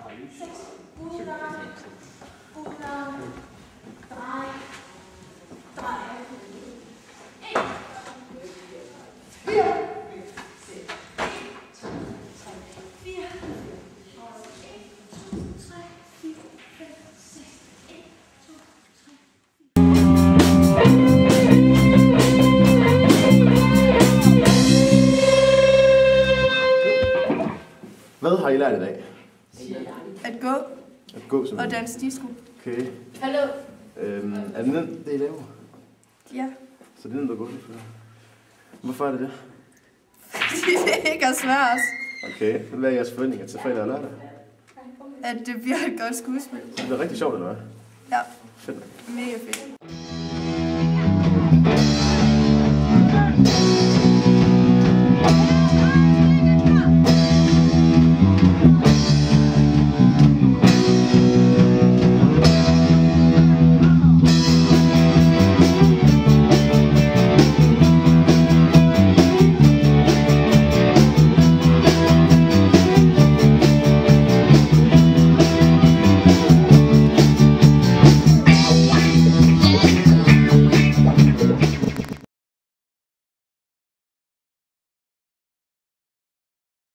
Hvad har I lært i dag? At gå. At gå som og danse disco. Okay. Hallo. Er det nemt, det I laver? Ja. Så det er nemt at gå lige før. Hvorfor er det det? Fordi det ikke er svært. Okay. Hvad er jeres forventninger til fredag og lørdag? At det bliver et godt skuespil. Det bliver rigtig sjovt, eller hvad? Ja. Fedt. Mega fedt.